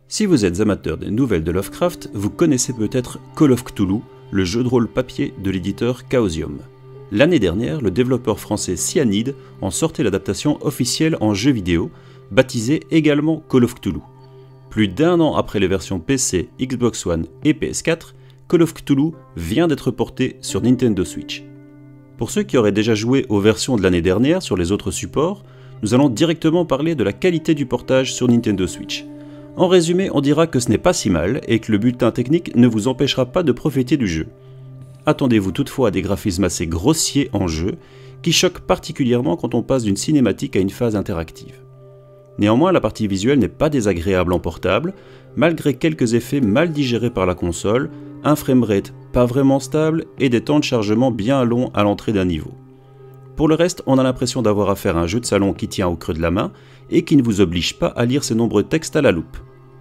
Si vous êtes amateur des nouvelles de Lovecraft, vous connaissez peut-être Call of Cthulhu, le jeu de rôle papier de l'éditeur Chaosium. L'année dernière, le développeur français Cyanide en sortait l'adaptation officielle en jeu vidéo, baptisée également Call of Cthulhu. Plus d'un an après les versions PC, Xbox One et PS4, Call of Cthulhu vient d'être porté sur Nintendo Switch. Pour ceux qui auraient déjà joué aux versions de l'année dernière sur les autres supports, nous allons directement parler de la qualité du portage sur Nintendo Switch. En résumé, on dira que ce n'est pas si mal et que le bulletin technique ne vous empêchera pas de profiter du jeu. Attendez-vous toutefois à des graphismes assez grossiers en jeu, qui choquent particulièrement quand on passe d'une cinématique à une phase interactive. Néanmoins, la partie visuelle n'est pas désagréable en portable, malgré quelques effets mal digérés par la console, un framerate pas vraiment stable et des temps de chargement bien longs à l'entrée d'un niveau. Pour le reste, on a l'impression d'avoir affaire à un jeu de salon qui tient au creux de la main et qui ne vous oblige pas à lire ses nombreux textes à la loupe.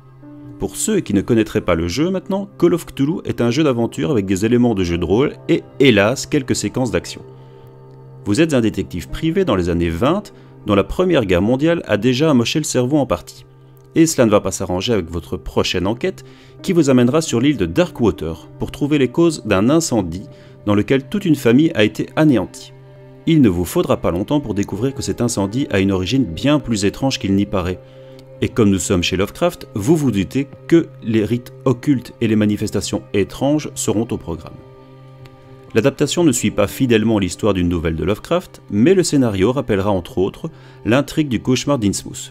Pour ceux qui ne connaîtraient pas le jeu maintenant, Call of Cthulhu est un jeu d'aventure avec des éléments de jeu de rôle et, hélas, quelques séquences d'action. Vous êtes un détective privé dans les années 20 dont la Première Guerre mondiale a déjà amoché le cerveau en partie. Et cela ne va pas s'arranger avec votre prochaine enquête qui vous amènera sur l'île de Darkwater pour trouver les causes d'un incendie dans lequel toute une famille a été anéantie. Il ne vous faudra pas longtemps pour découvrir que cet incendie a une origine bien plus étrange qu'il n'y paraît. Et comme nous sommes chez Lovecraft, vous vous doutez que les rites occultes et les manifestations étranges seront au programme. L'adaptation ne suit pas fidèlement l'histoire d'une nouvelle de Lovecraft, mais le scénario rappellera entre autres l'intrigue du cauchemar d'Innsmouth.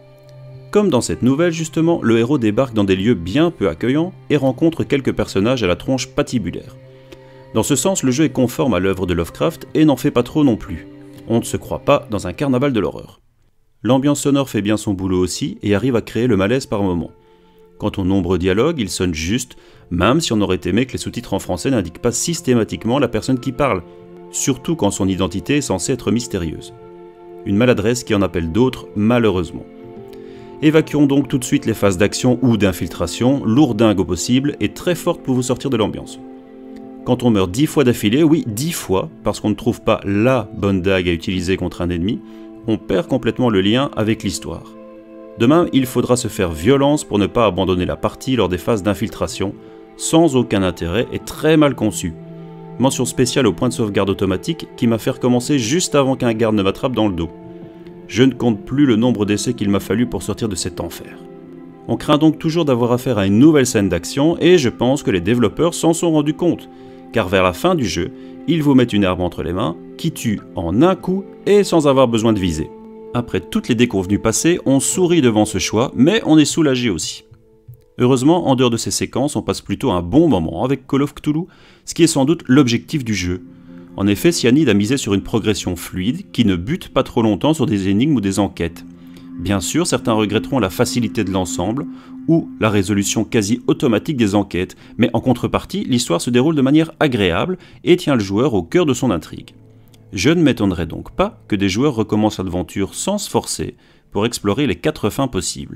Comme dans cette nouvelle justement, le héros débarque dans des lieux bien peu accueillants et rencontre quelques personnages à la tronche patibulaire. Dans ce sens, le jeu est conforme à l'œuvre de Lovecraft et n'en fait pas trop non plus. On ne se croit pas dans un carnaval de l'horreur. L'ambiance sonore fait bien son boulot aussi et arrive à créer le malaise par moments. Quant aux nombreux dialogues, ils sonnent justes, même si on aurait aimé que les sous-titres en français n'indiquent pas systématiquement la personne qui parle, surtout quand son identité est censée être mystérieuse. Une maladresse qui en appelle d'autres, malheureusement. Évacuons donc tout de suite les phases d'action ou d'infiltration, lourdingues au possible et très fortes pour vous sortir de l'ambiance. Quand on meurt 10 fois d'affilée, oui 10 fois, parce qu'on ne trouve pas LA bonne dague à utiliser contre un ennemi, on perd complètement le lien avec l'histoire. Demain, il faudra se faire violence pour ne pas abandonner la partie lors des phases d'infiltration, sans aucun intérêt et très mal conçu. Mention spéciale au point de sauvegarde automatique qui m'a fait recommencer juste avant qu'un garde ne m'attrape dans le dos. Je ne compte plus le nombre d'essais qu'il m'a fallu pour sortir de cet enfer. On craint donc toujours d'avoir affaire à une nouvelle scène d'action et je pense que les développeurs s'en sont rendus compte, car vers la fin du jeu, ils vous mettent une arme entre les mains qui tue en un coup et sans avoir besoin de viser. Après toutes les déconvenues passées, on sourit devant ce choix, mais on est soulagé aussi. Heureusement, en dehors de ces séquences, on passe plutôt un bon moment avec Call of Cthulhu, ce qui est sans doute l'objectif du jeu. En effet, Cyanide a misé sur une progression fluide qui ne bute pas trop longtemps sur des énigmes ou des enquêtes. Bien sûr, certains regretteront la facilité de l'ensemble ou la résolution quasi automatique des enquêtes, mais en contrepartie, l'histoire se déroule de manière agréable et tient le joueur au cœur de son intrigue. Je ne m'étonnerais donc pas que des joueurs recommencent l'aventure sans se forcer pour explorer les 4 fins possibles.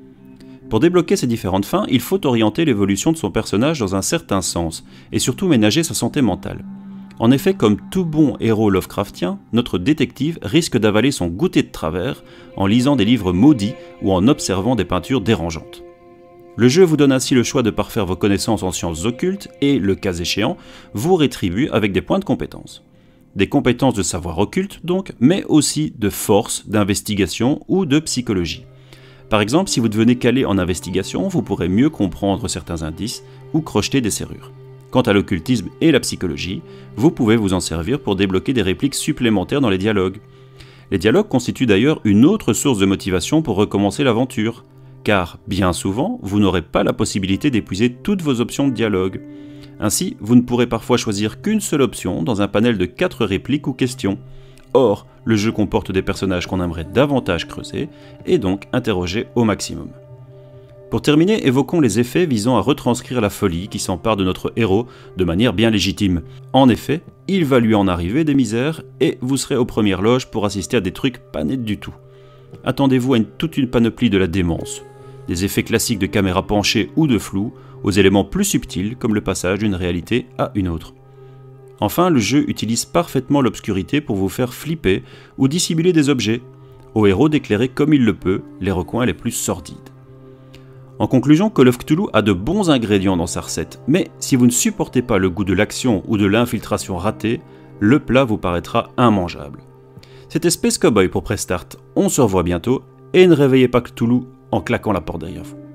Pour débloquer ces différentes fins, il faut orienter l'évolution de son personnage dans un certain sens et surtout ménager sa santé mentale. En effet, comme tout bon héros Lovecraftien, notre détective risque d'avaler son goûter de travers en lisant des livres maudits ou en observant des peintures dérangeantes. Le jeu vous donne ainsi le choix de parfaire vos connaissances en sciences occultes et, le cas échéant, vous rétribue avec des points de compétences. Des compétences de savoir occulte donc, mais aussi de force, d'investigation ou de psychologie. Par exemple, si vous devenez calé en investigation, vous pourrez mieux comprendre certains indices ou crocheter des serrures. Quant à l'occultisme et la psychologie, vous pouvez vous en servir pour débloquer des répliques supplémentaires dans les dialogues. Les dialogues constituent d'ailleurs une autre source de motivation pour recommencer l'aventure, car, bien souvent, vous n'aurez pas la possibilité d'épuiser toutes vos options de dialogue. Ainsi, vous ne pourrez parfois choisir qu'une seule option dans un panel de 4 répliques ou questions. Or, le jeu comporte des personnages qu'on aimerait davantage creuser, et donc interroger au maximum. Pour terminer, évoquons les effets visant à retranscrire la folie qui s'empare de notre héros de manière bien légitime. En effet, il va lui en arriver des misères, et vous serez aux premières loges pour assister à des trucs pas nets du tout. Attendez-vous à toute une panoplie de la démence. Des effets classiques de caméra penchée ou de flou, aux éléments plus subtils comme le passage d'une réalité à une autre. Enfin, le jeu utilise parfaitement l'obscurité pour vous faire flipper ou dissimuler des objets, au héros d'éclairer comme il le peut les recoins les plus sordides. En conclusion, Call of Cthulhu a de bons ingrédients dans sa recette, mais si vous ne supportez pas le goût de l'action ou de l'infiltration ratée, le plat vous paraîtra immangeable. C'était Space Cowboy pour Prestart, on se revoit bientôt, et ne réveillez pas Cthulhu en claquant la porte derrière vous.